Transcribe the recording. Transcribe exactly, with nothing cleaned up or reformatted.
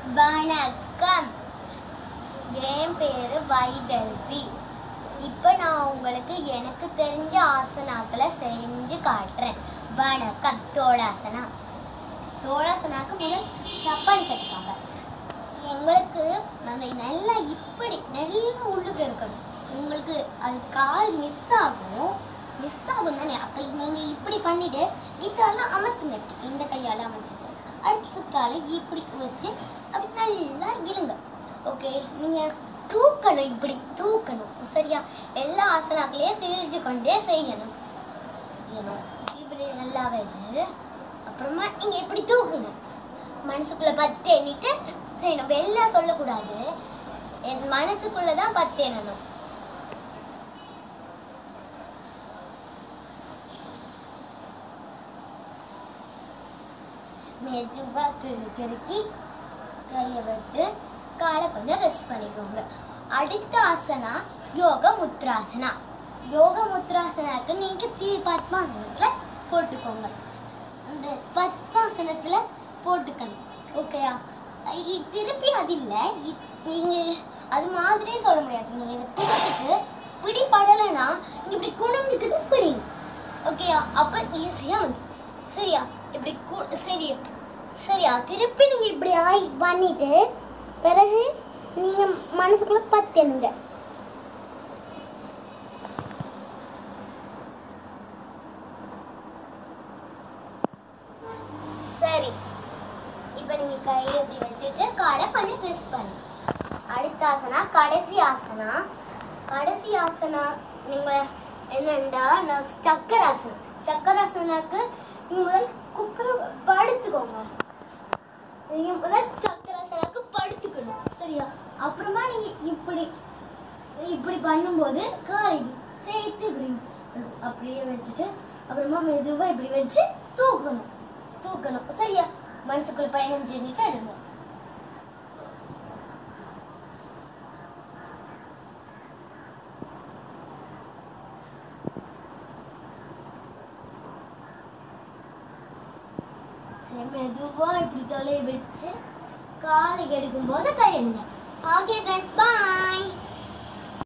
வணக்கம், என் பேரு வைதல்வி. இப்ப நான் உங்களுக்கு எனக்கு தெரிஞ்ச ஆசனாக்களை செஞ்சு காட்டுறேன். வணக்கம். தோளாசனா. தோளாசனாக்கு முதல் சப்பாடி கட்டுக்காங்க. உங்களுக்கு அந்த நல்லா இப்படி நல்லா உள்ளுக்கு இருக்கணும். உங்களுக்கு அது கால் மிஸ் ஆகும் மிஸ் ஆகும் தானே. அப்ப நீங்க இப்படி பண்ணிட்டு இதால அமர்த்துங்க. இந்த கையால அமர்த்திட்டு அடுத்த காலை இப்படி வச்சு அப்படி நல்லா இழுங்க. ஓகே, நீங்க தூக்கணும், இப்படி தூக்கணும். சரியா? எல்லா ஆசனாக்களையே சிரிச்சு கொண்டே செய்யணும். இப்படி நல்லா வச்சு அப்புறமா நீங்க இப்படி தூக்குங்க. மனசுக்குள்ள பத்து எண்ணிட்டு செய்யணும். வெளில சொல்லக்கூடாது, என் மனசுக்குள்ளதான் பத்து எண்ணணும். மெதுவா கிரு கிருக்கி கையை விட்டு காலை கொஞ்சம் ரெஸ்ட் பண்ணிக்கோங்க. அடுத்த ஆசனா யோக முத்ராசனா. யோக முத்ராசனாக்கு நீங்க தீ பத்மாசனத்துல போட்டுக்கோங்க. இந்த பத்மாசனத்துல போட்டுக்கணும். ஓகேயா? திருப்பி அது இல்லை, நீங்க அது மாதிரியே சொல்ல முடியாது. நீங்க இதை பிடிச்சிட்டு பிடி படலைன்னா நீங்க இப்படி குனிஞ்சுக்கிட்டு பிடிங்க. ஓகேயா? அப்ப ஈஸியா வந்து சரியா? இப்படி சரி சரியா? திருப்பி நீங்க இப்படி ஆய் பண்ணிட்டு பிறகு நீங்க மனசுக்குள்ள பத்துங்க. சரி, இப்ப நீங்க கையை இப்படி வச்சுட்டு காலை கொஞ்சம் ட்விஸ்ட் பண்ணு. அடுத்த ஆசனா கடைசி ஆசனா. கடைசி ஆசனா நீங்க என்னண்டா சக்கராசனம். சக்கராசனாக்கு நீங்க முதல் குப்புற படுத்துக்கோங்க. நீங்க முதல் சக்கராசனாக்கு படுத்துக்கணும். சரியா? அப்புறமா நீங்க இப்படி இப்படி பண்ணும்போது காலை சேர்த்து இப்படி அப்படியே வச்சுட்டு அப்புறமா மெதுவா இப்படி வச்சு தூக்கணும் தூக்கணும் சரியா? மனசுக்குள்ள பதினஞ்சு நிமிஷம் எடுங்க. மெதுவா இப்படி தலையை வச்சு காலை எடுக்கும் போது கை எடுங்க. ஓகே ஃப்ரெண்ட்ஸ், பாய்.